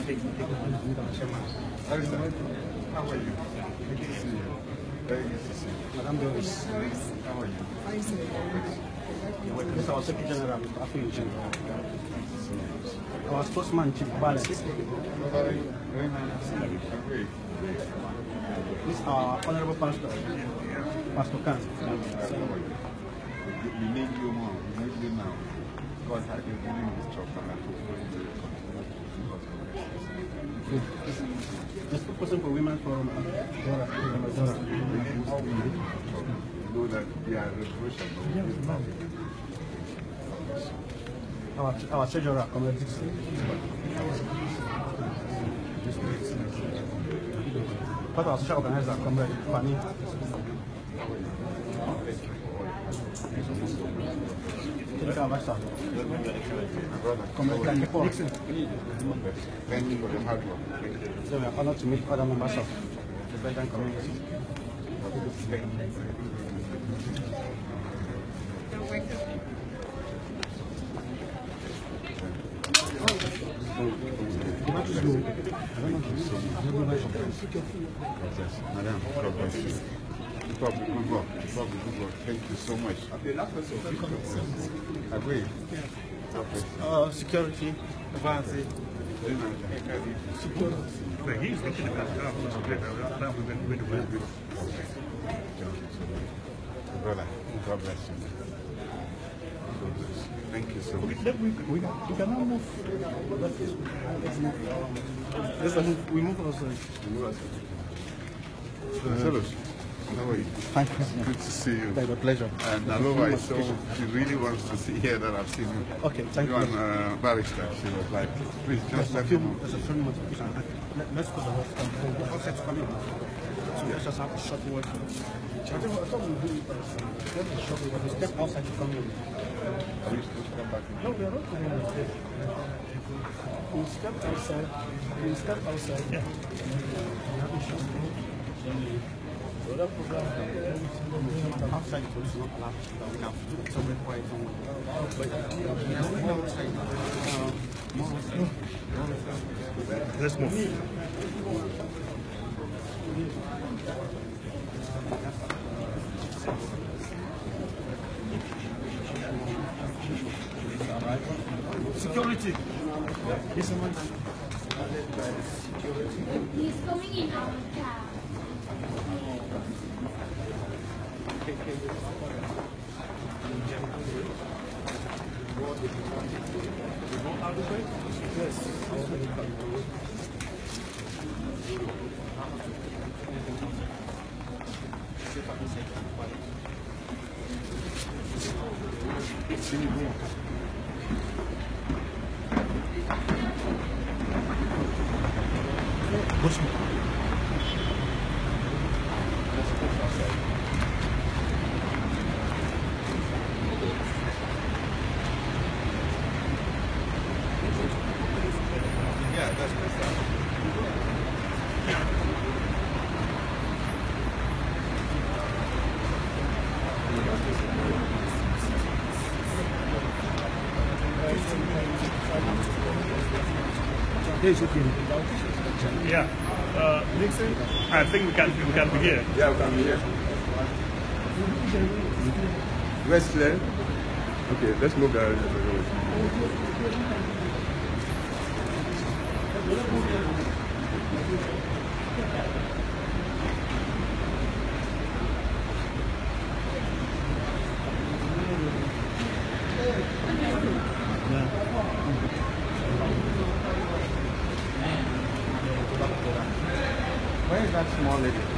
Arisa, how are you? Good to see you. Very good to see you. Madam Doris. How are you? This is our Secretary General, Affiliate General. Our spokesman, Chief Balance. Very nice to see you. Great. This is our Honorable Pastor, Pastor Khan. We need you more. We need you now. God had you doing this job and I fulfill you. The spokesperson for Women's Forum, Dora. You know that we are revolution. Our treasurer, Comrade Dixon. Part of our social organizer, Comrade Fanny. Comrade Dixon. Thank you for the hard work. So we are honored to meet other members of the Belgian community. Madam, God bless you. Probably good work. Probably good work. Thank you so much. Agree. Security, advancing. But he's looking at that job. Brother, God bless you. Thank you so much. We can now move. Let's move. We move also. Fellows, how are you? Fine, President. Good to see you. It's a pleasure. And Alova is so, she really wants to see here that I've seen you. Okay, thank you. You and Barrister, she was like, please just let me know. There's a film notification. Let's go to the hospital. What's that coming? So let's just have a short word. I thought we'll do it. Let's be short word. We step outside to come in. Are we supposed to come back in? No, we are not coming in. We'll step outside. We'll step outside. Yeah. We have a short word. The other program outside the police not allowed that we can do somewhere quiet somewhere. But we are going outside. Let's move. Security. This one. He's coming in our car. Yeah, that's good stuff. Yeah. Nixon, I think we can begin. Yeah, we can be here. Westland. Okay, let's move down. Where is that small lady?